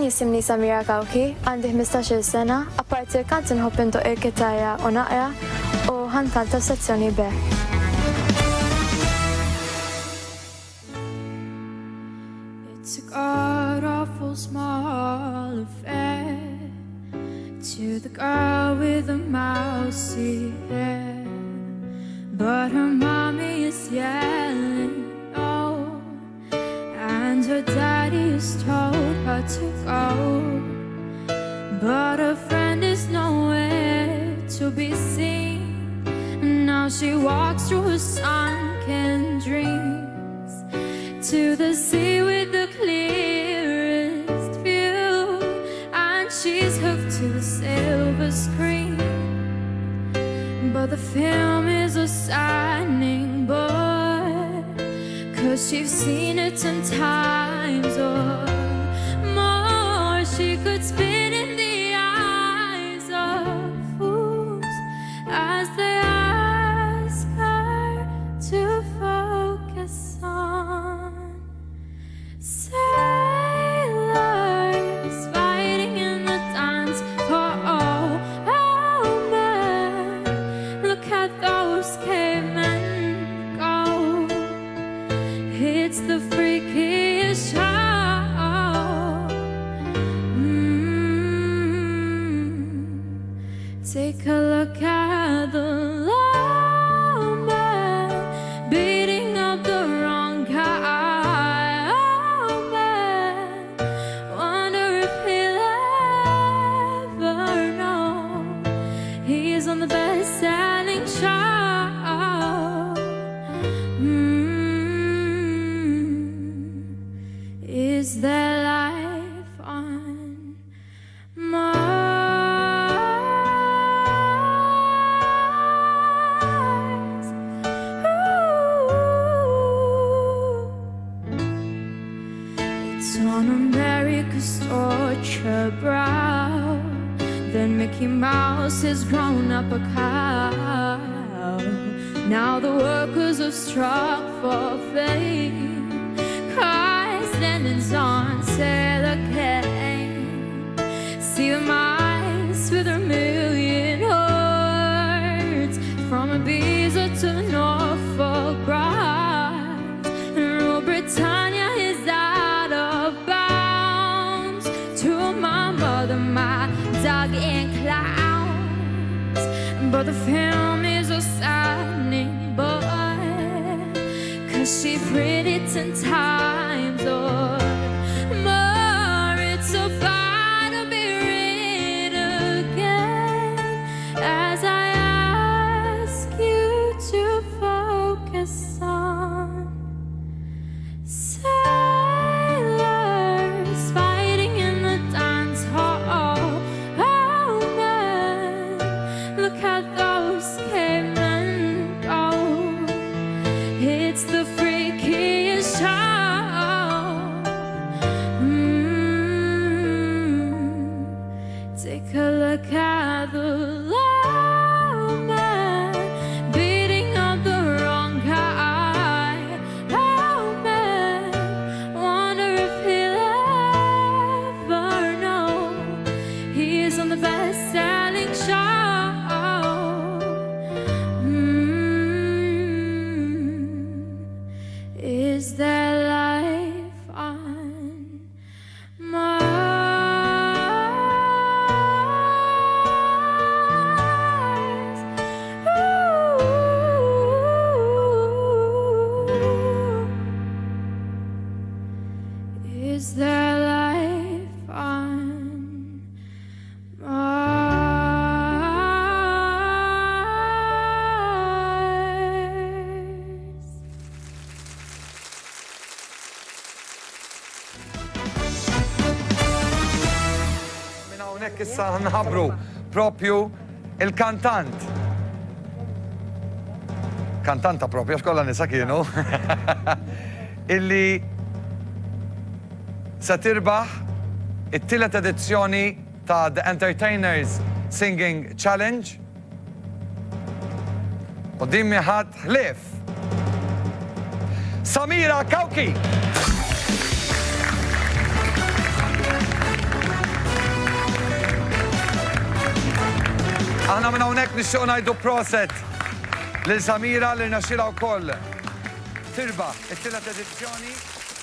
jisimni Samira Cauchi, għandi 15 sena, apparti l-kant nħobb intoq il-kitarra u naqra u ħankanta f'sezzjoni B. It's a god-awful small affair to the girl with the mousy hair, but her mommy is yelling no, and her daddy has told her to go, but her friend is nowhere to be seen. Now she walks through her sunken dreams to the sea with the clearest view, and she's hooked to the silver screen, but the film is a saddening bore, 'cause she's seen it 10 times or more. She could spit in the eyes of fools as they ask her to focus on sailors fighting in the dance for oh man, look at those cavemen go. It's the freakiest show. Take a look at the lawman beating up the wrong guy. Oh man, wonder if he'll ever know he's on the best-selling show. Is there life on Mars? It's on America's torture brow that Mickey Mouse has grown up a cow. Now the workers have struck for fame, Christ landings on Sailor Kane. See the mice with their million hearts, from Ibiza to Norfolk Bright, and Rule Britannia is out of bounds. To my mother, my dog and clowns, but the film is a saddening boy, 'cause she's read it 10 times or more. It's about to be read again as I ask you to focus on sailors fighting in the dance hall. Oh man, look at those cavemen go. It's the freakiest show. Take a look at the lawman beating up the wrong guy. Oh man, wonder if he'll ever know he's on the best-selling show. Is there life on Mars? Is there life on Mars? Min hawnhekk issa nħabbru propju il-kantant. Kantanta propju, għax kollha nisa kienu. Illi se tirbaħ it-tielet edizzjoni ta' The Entertainers Singing Challenge. U din miħat ħlief. Samira Cauchi! Aħna minn hawnhekk nixtiequ ngħidu proset lil Samira li rnexxielha wkoll tirbaħ it-tielet edizzjoni